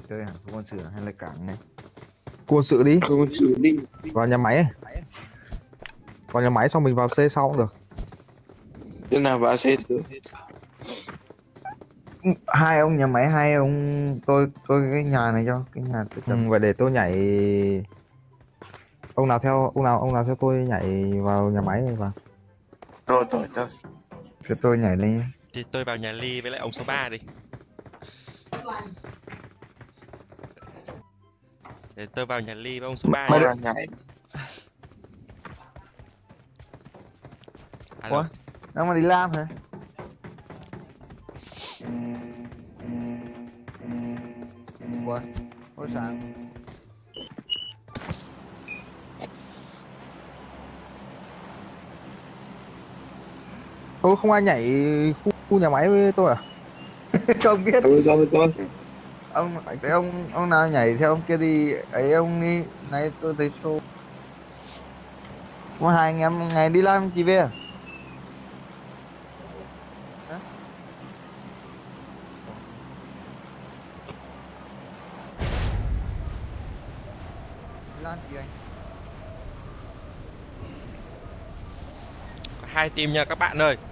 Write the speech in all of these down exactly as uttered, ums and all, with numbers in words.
chơi hả? Quân sự hay là cảng này? Quân sự đi. Quân sự đi. Vào nhà máy ấy. Vào nhà máy xong mình vào C sau cũng được. Thế nào vào xe được? Hai ông nhà máy, hai ông tôi tôi cái nhà này cho cái nhà tôi Ừ, vậy để tôi nhảy. Ông nào theo ông nào ông nào theo tôi nhảy vào nhà máy này vào. Tôi tôi tôi. Cho tôi nhảy lên. Thì tôi vào nhà Ly với lại ông số ba đi. Để tôi vào nhà Ly với ông số ba Mới nhá. ra nhảy. Ủa? Đâu mà đi làm hả? Ủa? Hồi sáng Ô, không ai nhảy khu, khu nhà máy với tôi à? không biết. Tôi tôi tôi. Ông cái ông ông nào nhảy theo ông kia đi ấy ông đi này tôi thấy show. Có hai anh em ngày đi làm chị về à? Hả? Đi làm chị anh? Hai team nha các bạn ơi.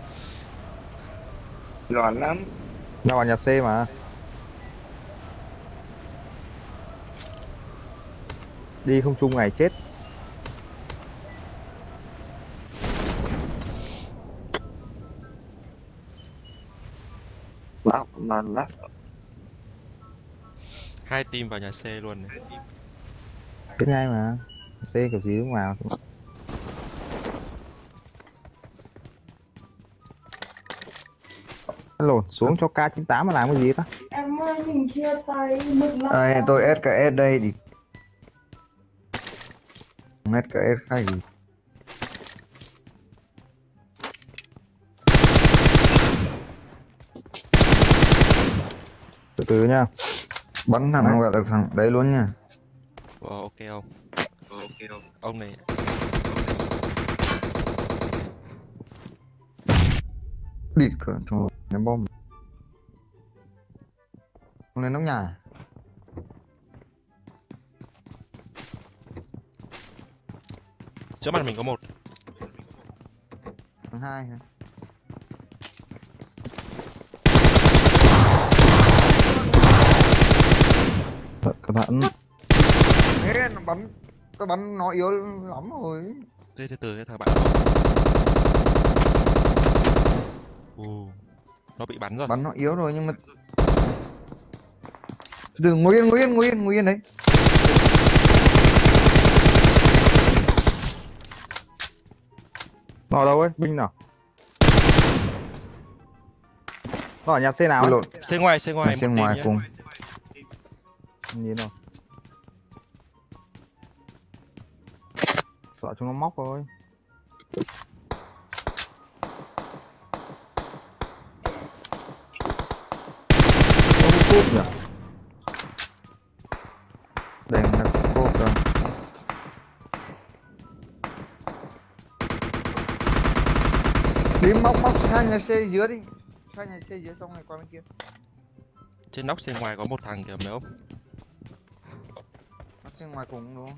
Loạn lắm. Nào vào nhà C mà. Đi không chung ngày chết. Loạn loạn lắm. Hai team vào nhà C luôn này. Chết ngay mà. C kiểu gì đúng vào. Lộn xuống cho K chín tám mà làm cái gì ta? Em ơi mình chia tay mực lắm. Đây tôi ét ca ét đây đi. ét ca ét khác gì? Từ từ nha. Bắn thằng gọi là thằng đấy luôn nha. Wow, ok không? Ok không? Ông này Địt cửa cho ném bom. Ông lên nóc nhà. trước mặt mình có một. Thằng hai hả? Cẩn thận. Ê, nó bắn tôi bắn nó yếu lắm rồi. Từ từ từ cái thằng bạn. Ồ, nó bị bắn rồi. Bắn nó yếu rồi nhưng mà đừng ngồi yên ngồi yên ngồi yên ngồi yên đấy. Nó ở đâu ấy? Binh nào? Nó ở nhà C nào ấy? Lộn. C ngoài, C ngoài, Ở một trên team ngoài nhá. cùng. Nhìn nào. Sợ chúng nó móc rồi. Không cúp nhỉ? Đây là cốp rồi. Đi móc móc sang nhà xe dưới đi. Sang nhà xe dưới xong rồi qua bên kia. Trên nóc C ngoài có một thằng kìa mấy ông. Nó xe ngoài cùng đúng không?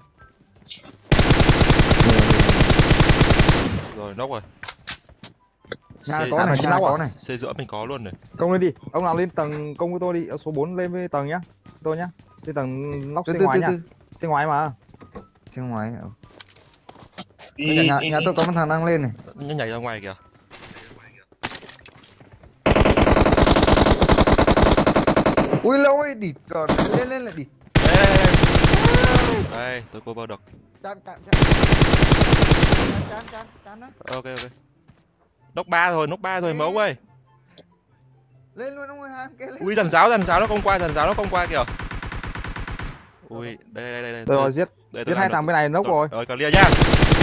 Rồi nóc rồi. Nhà C- có này, à, nhà nào có à? này. C giữa mình có luôn rồi. Công lên đi. Ông nào lên tầng công với tôi đi. Ở số bốn lên với tầng nhá. Tôi nhá. Lên tầng nóc Từ C từ ngoài từ nhá. từ. C ngoài mà. Xe ngoài. Đi, Nhà, đi, nhà đi. tôi có một thằng đang lên này. Nó nhảy ra ngoài kìa. Ui lâu ấy địt còn lên lên lại địt. Ê, đây, tôi cover được. Chán chán chán. Chán chán chán đó. Ok ok. Nóc ba rồi, nóc ba rồi mấy ông ơi. Lên luôn ông ơi hai em kia lên. Ui dàn giáo, dàn giáo nó không qua, dàn giáo nó không qua kìa. Ui, đây đây đây đây. Rồi giết. Đây, Giết hai thằng bên này nốc rồi. Rồi clear nhá.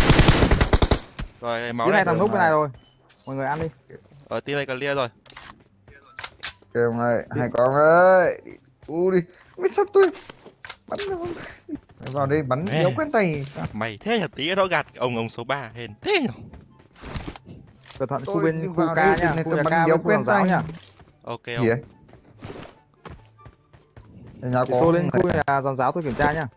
Rồi máu Giết này. hai thằng nốc bên này rồi. Mọi người ăn đi. Ở team này clear rồi. Kêu ông ơi, hai con ơi. U đi. Biết sắp tôi. Bắn đâu. Vào đây bắn Mẹ. đéo quen tay. Mày thế là tí nó gạt ông ông số ba hên thế nhỉ. Cẩn thận khu Tôi bên đi khu vào K đây, nha. này Khu tôi nhà bắn K đéo với khu quen hàng giáo tay. nha. Ok Gì không? đấy? Nhà Thì có tôi lên khu nhà giàn giáo tôi kiểm tra nhá.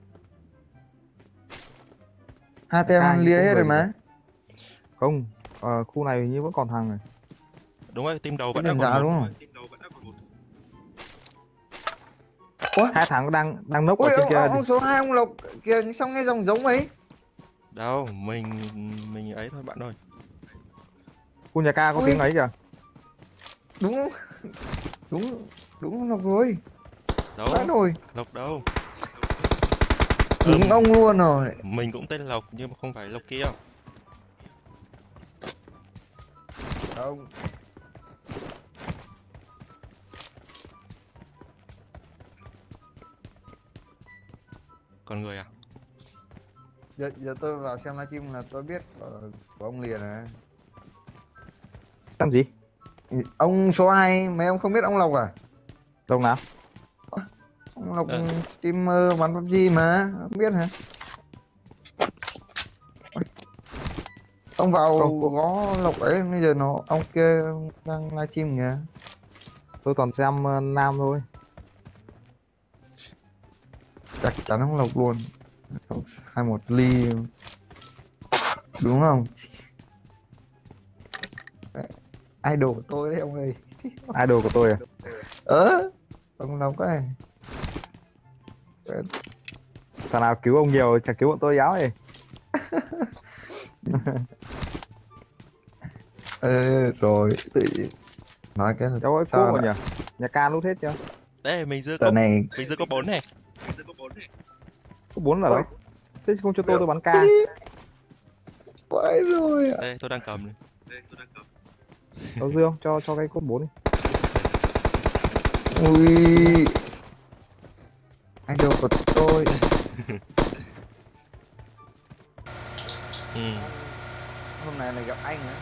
hai Ca tem như lia con hết người rồi thì mà. Không, ờ, khu này hình như vẫn còn thằng này. Đúng rồi, team đầu Cái vẫn đang tiền còn giá một. đúng không? Team đầu vẫn đang còn một. Ủa? Hai thằng đang đang nốc ở Ui trên ông, kia. ông, ông số hai ông Lộc kìa, sao nghe dòng giống ấy? Đâu, mình mình ấy thôi bạn ơi. Khu nhà ca có Ui. tiếng ấy kìa. Đúng không? Đúng, đúng Lộc rồi. Đâu, Đã rồi. Lộc đâu. Đúng Ừm, ông luôn rồi. mình cũng tên Lộc nhưng mà không phải Lộc kia. Không. Còn người à? Giờ, giờ tôi vào xem livestream là tôi biết của, của ông liền à. Làm gì? Ông số hai mấy ông không biết ông Lộc à? Lộc nào? Ông Lộc Ờ. streamer bắn pê u bê giê mà, không biết hả? Ông vào Không. gõ Lộc ấy, bây giờ nó ông kia đang livestream kìa. Tôi toàn xem uh, nam thôi. Chắc chắn ông Lộc luôn. Hai một ly đúng không? Idol của tôi đấy ông ơi. Idol của tôi à? Ờ, ông Lộc ấy. Thằng nào cứu ông nhiều chẳng cứu bọn tôi giáo ấy. Ờ, rồi tự nói cái Cháu ơi sao cô lại- nhỉ? Nhà ca lút hết chưa? Đây mình dư Tờ có này mình dư có bốn này. Có bốn là đấy. Thế không cho tôi tôi bắn ca. vãi rồi ạ. Đây tôi đang cầm này. Có dư không? Cho cho cái cốt bốn đi. Ui, idol của tôi. Ừ. Hôm nay lại gặp anh á.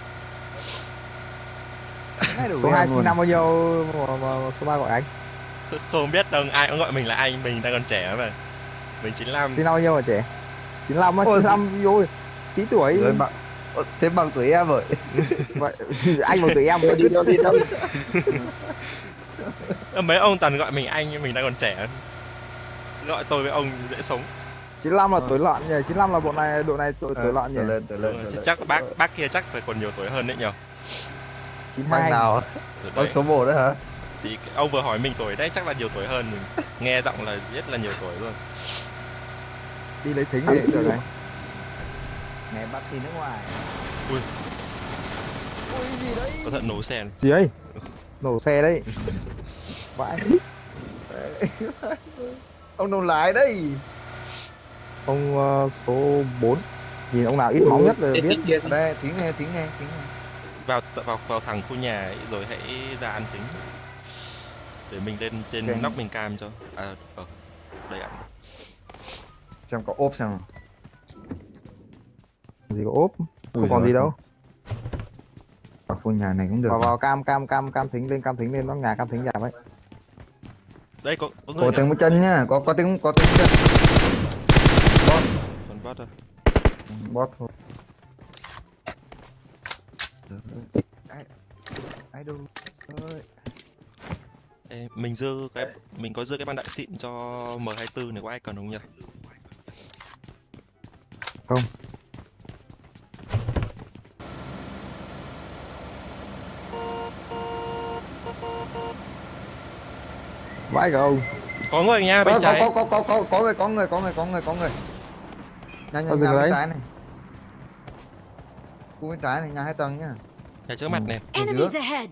Idol Số của hai em sinh luôn. năm bao nhiêu mà, mà số ba gọi anh? Không biết đâu ai cũng gọi mình là anh, mình đang còn trẻ mà. Mình chín lăm. Sinh năm bao nhiêu hả trẻ? chín lăm á, Ôi. chín lăm rồi. Tí tuổi. Rồi bạn Ơ, thế bằng tuổi em rồi. Vậy anh bằng tuổi em. Đi đâu đi đâu. Ờ, mấy ông toàn gọi mình anh nhưng mình đang còn trẻ. Gọi tôi với ông dễ sống. chín lăm là tuổi lợn nhỉ? chín lăm là bộ này độ này tuổi tuổi lợn nhỉ? Tuổi lên, tuổi lên, Ừ, tuổi thì lên. chắc bác bác kia chắc phải còn nhiều tuổi hơn đấy nhỉ. chín Bác hai. nào? Rồi Bác đấy. số một đấy hả? Thì cái- ông vừa hỏi mình tuổi đấy chắc là nhiều tuổi hơn mình. Nghe giọng là biết là nhiều tuổi luôn. Đi lấy thính thì được này. Ngày bắt đi nước ngoài. Ui. Ui gì đấy? Có thận nổ xe này. Gì ấy? Nổ xe đấy. Vãi. Ông đâu lái đấy? Ông uh, số bốn. Nhìn ông nào ít máu nhất là Cái biết. thích kia Ở đây tiếng nghe, tiếng nghe, tiếng nghe. Vào vào vào thẳng khu nhà ấy, rồi hãy ra ăn tính. Để mình lên trên Ok. nóc mình cam cho. À ờ. Đây ạ. Xem có ốp xem nào. Gì có ốp. Ui Không còn giời. gì đâu. Vào khu nhà này cũng được. Vào vào cam cam cam cam thính lên cam thính lên nó nhà cam thính giảm ấy. Đây có có người Có kìa. tiếng bước chân nhá, có có tiếng có tiếng bước chân. Còn bot thôi. Bot thôi. Ai ai đâu ơi. Ê, mình dư cái mình có dư cái băng đạn xịn cho M hai tư này, có ai cần không nhỉ? Không. Vãi cả ông. Có người nha, bên Có trái. có có có có có người có người có người có người có người. Nhà nhà Có dừng nhà bên đấy. trái này. Khu bên trái này nhà hai tầng nhá. Nhà trước mặt Ừ. này. Enemies ahead!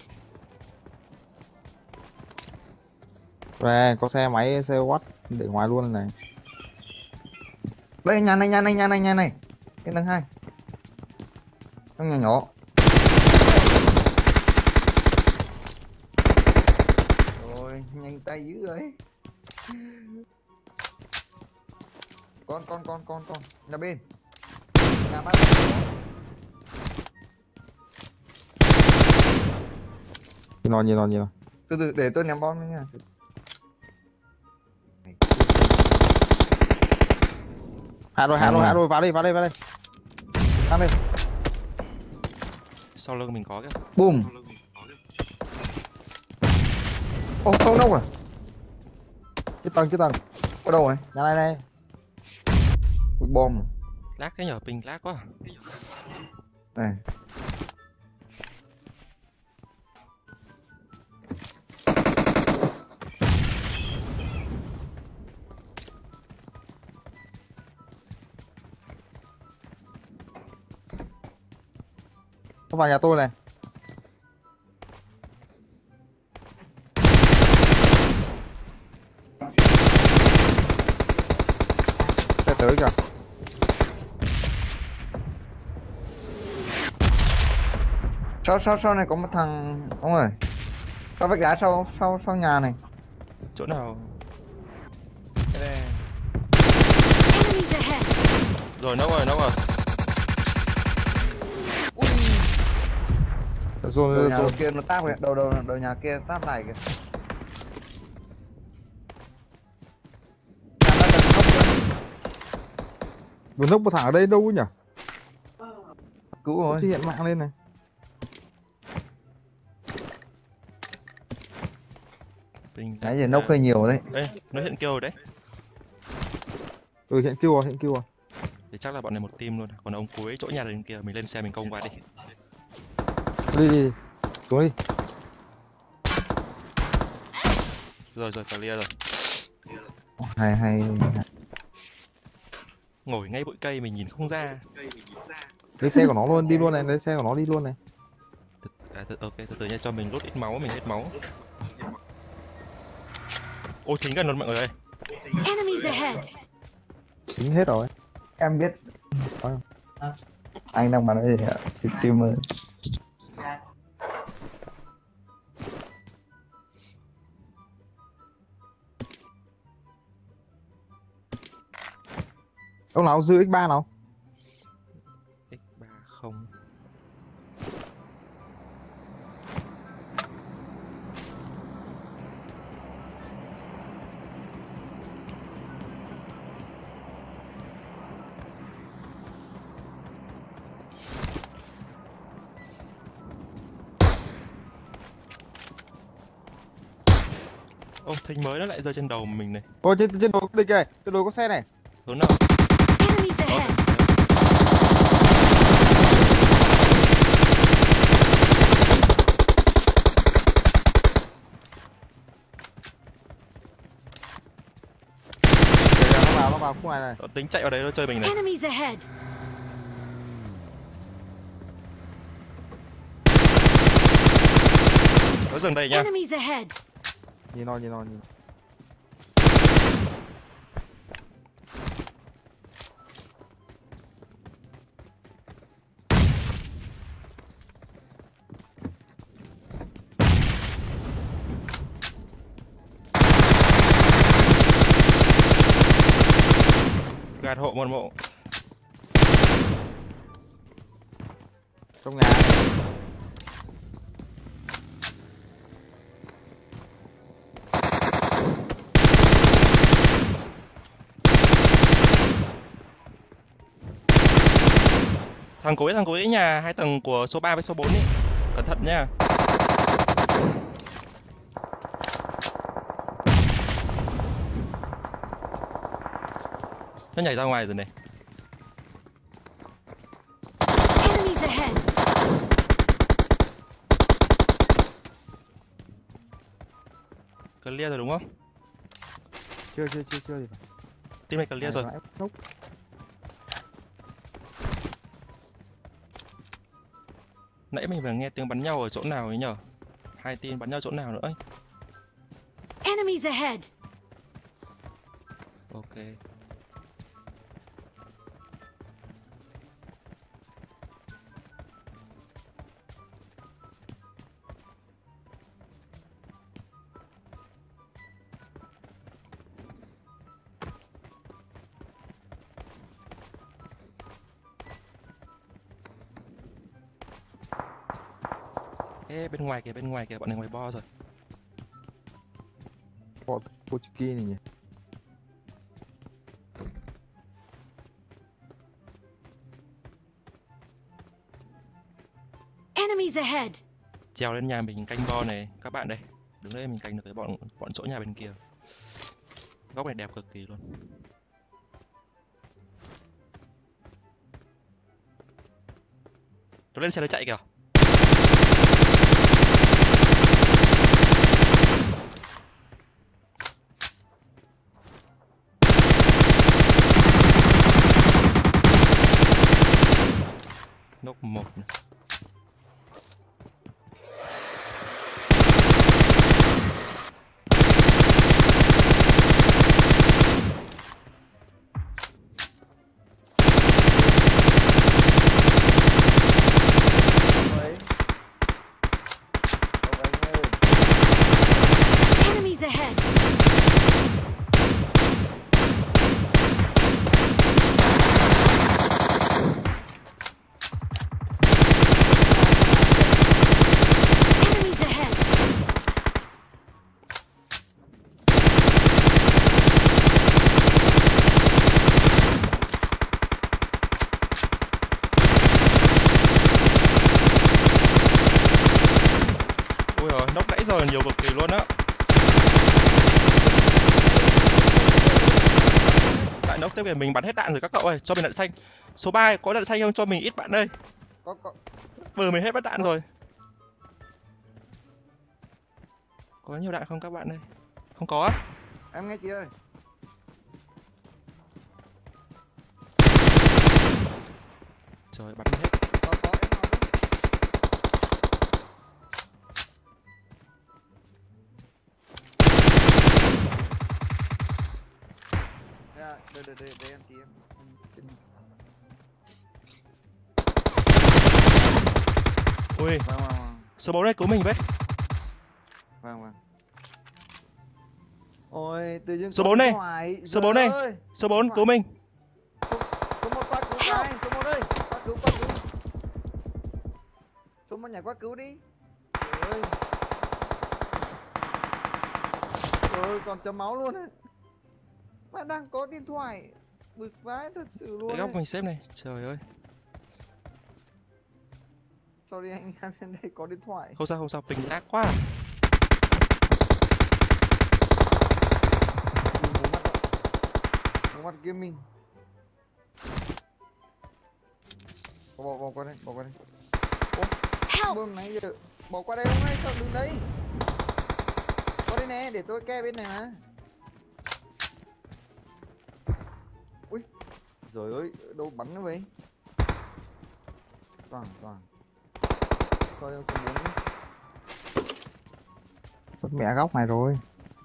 Về có xe máy xe watt để ngoài luôn này. Đây nhà này nhà này nhà này nhà này. Cái tầng hai. Trong nhà nhỏ. Rồi, nhanh tay dữ rồi. Con con con con con, nhà bên. Nhà bác. Nhìn nó nhìn nó nhìn nó. Từ từ để tôi ném bom nha. Hạ rồi hạ rồi hạ rồi vào đây vào đây vào đây. Tăng lên. Sau lưng mình có kìa. Boom. Ô không đâu à? Cái tầng cái tầng. Ở đâu rồi? Nhà này này. Ui, bom. Lag thế nhở, ping lag quá. Này. Nó vào nhà tôi này. Xe tới kìa. Sau sau sau này có một thằng ông ơi. Sau vách đá sau sau sau nhà này. Chỗ nào? Cái này. Enemies ahead. Rồi nấu rồi, nấu rồi. Rồi Đầu rồi nhà rồi. đầu kia nó táp kìa, đầu đầu đầu nhà kia táp này kìa. Nhà nó tận gốc kìa. Vừa nốc một thằng ở đây đâu nhỉ? Cứu rồi. Thì hiện mạng lên này. Ping Nãy giờ nốc hơi nhiều đấy. Ê, nó hiện kêu rồi đấy. Ừ hiện kêu rồi, hiện kêu rồi. Thì chắc là bọn này một team luôn. Còn ông cuối chỗ nhà bên kia, mình lên xe mình công qua đi. Đi đi. Xuống đi. Rồi rồi, clear rồi. Hay hay. Ngồi ngay bụi cây mình nhìn không ra. Lấy xe của nó luôn, đi luôn này, lấy xe của nó đi luôn này. À, th ok, từ từ nha, cho mình lút ít máu, mình hết máu. Ôi, thính gần luôn mọi người ơi. Enemies ahead. Tính hết rồi. Em biết. Ờ. Anh đang bắn cái gì ạ? Streamer. Ông nào giữ ích ba nào? ích ba không. Ô, thính mới nó lại rơi trên đầu mình này. Ôi trên trên đồi đây kìa, trên đồi có xe này. Hướng nào? Enemies Đó, ahead. Kìa, kìa, nó vào nó vào khu này này. đó, tính chạy vào đấy nó chơi mình này. Enemies ahead. Nó dừng đây nhá. Enemies ahead. Nhìn nó nhìn nó nhìn. Gạt hộ một mộ. Trong nhà. Thằng cuối thằng cuối nhà hai tầng của số ba với số bốn ý. Cẩn thận nha. Nó nhảy ra ngoài rồi này. Enemies ahead. Clear rồi đúng không? Chưa chưa chưa chưa gì phải. Team này clear rồi. Nốc. Nãy mình vừa nghe tiếng bắn nhau ở chỗ nào ấy nhở? Hai team bắn nhau chỗ nào nữa ấy? Enemies ahead. Ok. Ê, bên ngoài kìa, bên ngoài kìa, bọn này ngoài bo rồi. Bỏ Portuguese này nhỉ. Enemies ahead. Trèo lên nhà mình canh bo này, các bạn đây. Đứng đây mình canh được cái bọn bọn chỗ nhà bên kia. Góc này đẹp cực kỳ luôn. Tôi lên xe nó chạy kìa. Nóc một này. Enemies ahead. Enemies ahead. Ôi giời, nóc nãy giờ nhiều cực kỳ luôn á. Đại nóc tới về mình bắn hết đạn rồi các cậu ơi, cho mình đạn xanh. Số ba có đạn xanh không, cho mình ít bạn ơi. Có có. Vừa mình hết bắt đạn rồi. Có nhiều đạn không các bạn ơi? Không có á? Em nghe chị ơi. Trời, bắn hết. Có có em nói đúng. Dạ, đây đây đây đây em chị em. Em- Ui, Vâng vâng vâng. số bốn đây cứu mình với. Vâng vâng. Ôi, tự dưng Số có bốn điện đây. thoại. Số Giời bốn đây. ơi. Số bốn cứu mình. Số một qua cứu Help. ai? Số một ơi, qua cứu qua cứu. Số một nhảy qua cứu đi. Trời ơi. Trời ơi, còn chấm máu luôn á. Mà đang có điện thoại. Bực vãi thật sự luôn. Cái góc ấy. mình xếp này, trời ơi. Sorry anh em bên đây có điện thoại. Không sao không sao, ping lag quá. Ui, bố mắt ạ. Bố mắt kia mình. Bỏ bỏ bỏ qua đây, bỏ qua đây. Help. Bơm nãy giờ bỏ qua đây không ấy, sao đứng đấy. Qua đây nè, để tôi ke bên này mà. Ui. Trời ơi, đâu bắn nữa vậy? Toàn toàn. Coi ơi, con bốn. Mất mẹ góc này rồi.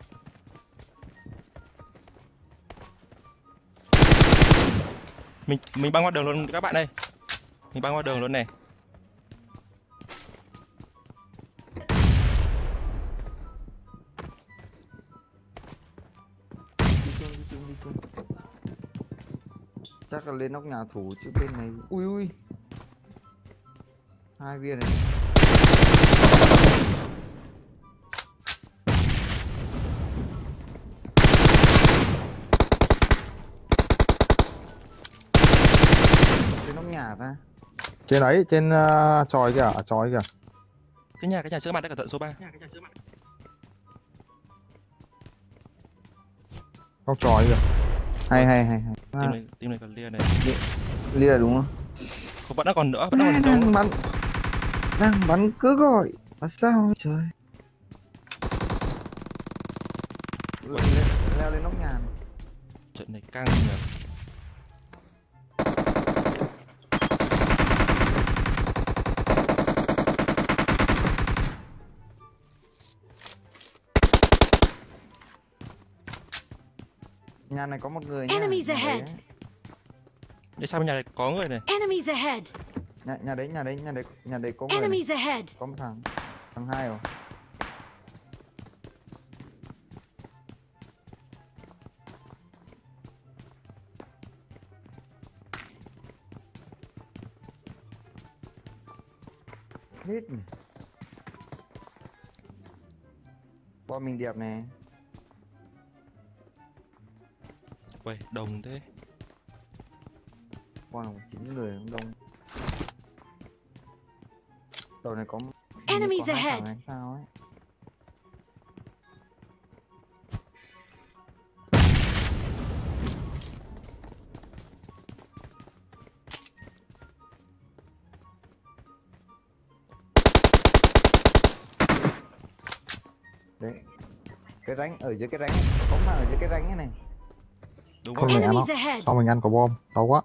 Mình mình băng qua đường luôn các bạn ơi. Mình băng qua đường luôn này. Đi chung, đi chung, đi chung. Chắc là lên nóc nhà thủ chứ bên này. Ui ui. Hai viên này. Lên nóc nhà ta. Trên ấy, trên uh, chòi kìa, ở chòi kìa. Cái nhà cái nhà sữa mặt đã cẩn thận số ba. Trong chòi kìa. Hay hay hay hay. Team này team này còn lia này. Lia đúng không? Không, vẫn còn nữa, vẫn còn đang đâu. bắn. Đang bắn cứ gọi. Mà sao trời. Leo lên, leo lên nóc nhà này. Trận này căng nhỉ. Nhà này có một người nha. Enemies Nhà đấy ahead. ấy. Đây sao bên nhà này có người này. Enemies ahead. Nhà, nhà đấy, nhà đấy, nhà đấy, nhà đấy có người này. Enemies ahead. Có một thằng. Thằng hai rồi. Hết nhỉ. Bọn mình đẹp nè. Uầy, đồng thế. Wow, chín người cũng đông. Đầu này có hình như Enemies có hai ahead. thằng hay sao ấy. cái rãnh ở dưới cái rãnh ấy. Có thằng ở dưới cái rãnh ấy này. Đúng Không rồi. mẹ nó. Enemies ahead. Sao mình ăn có bom đau quá.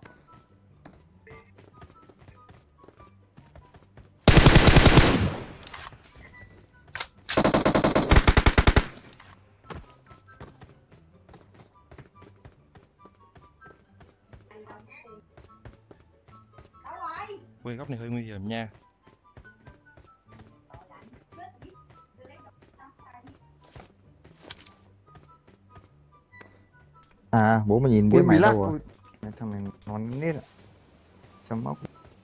Ui, góc này hơi nguy hiểm nha. À bố mày nhìn biết Ui, mày bị lắc. đâu rồi. Ui, thằng này nó nít ạ. Chấm móc.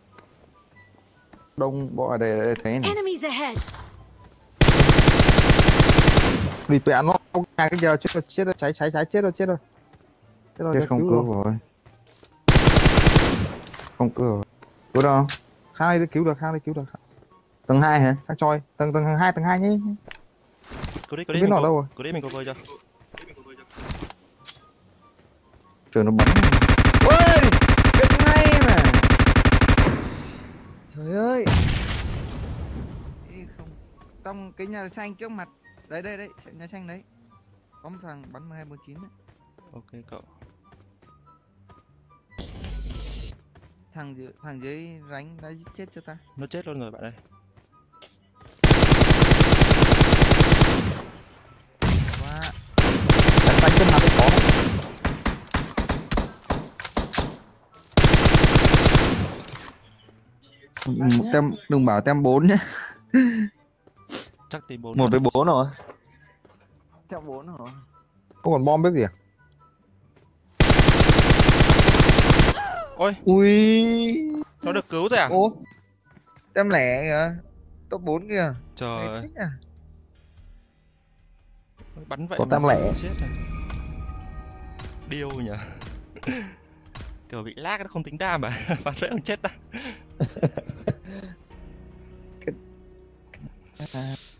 Đông bộ ở đây, ở đây thấy này. Enemies ahead. Đi mẹ nó ông nhà cái giờ chết rồi chết rồi cháy cháy cháy chết rồi chết rồi. Chết rồi Chết chết không cứu cứu rồi. rồi. Không cứu rồi. Cứu đâu? Sang đây cứu được sang đây cứu được. Tầng hai hả? Sang choi tầng tầng hai tầng hai nhé. Cứ đấy, Không cứ đấy biết mình nó ở có, đâu rồi. cứ đấy mình có vơi cho. Trời nó bắn. Ôi! Biết ngay mà. Trời ơi. Ý, không. Trong cái nhà xanh trước mặt. Đấy đây đấy, nhà xanh đấy. Có một thằng bắn hai bốn chín đấy. Ok cậu. Thằng dưới, thằng dưới ránh đã giết chết cho ta. Nó chết luôn rồi bạn ơi. Quá. Cái xanh trên mặt đấy có. Tem, đừng bảo tem bốn nhé. Chắc tìm bốn. Một với bốn rồi. Tem bốn rồi. Không còn bom biết gì à? Ôi, Ui. nó được cứu rồi à? Ô. Tem lẻ kìa. Top bốn kìa. Trời Mày ơi, thích à? bắn vậy Có mà tem lẻ. chết rồi. Điêu nhỉ. Kiểu bị lag nó không tính đam à? Bắn vậy không chết ta. À.